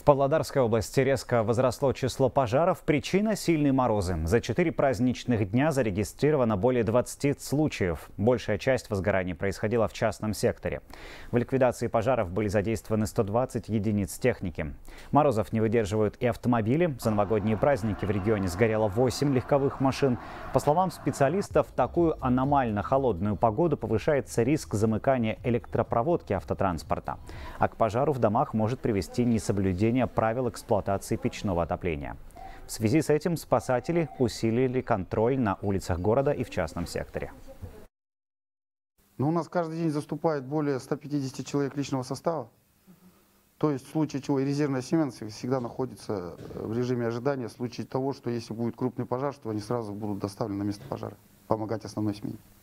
В Павлодарской области резко возросло число пожаров. Причина – сильные морозы. За 4 праздничных дня зарегистрировано более 20 случаев. Большая часть возгораний происходила в частном секторе. В ликвидации пожаров были задействованы 120 единиц техники. Морозов не выдерживают и автомобили. За новогодние праздники в регионе сгорело 8 легковых машин. По словам специалистов, в такую аномально холодную погоду повышается риск замыкания электропроводки автотранспорта. А к пожару в домах может привести несоблюдение правил эксплуатации печного отопления. В связи с этим спасатели усилили контроль на улицах города и в частном секторе. У нас каждый день заступает более 150 человек личного состава. То есть в случае чего и резервная смена всегда находится в режиме ожидания, в случае того, что если будет крупный пожар, что они сразу будут доставлены на место пожара, помогать основной смене.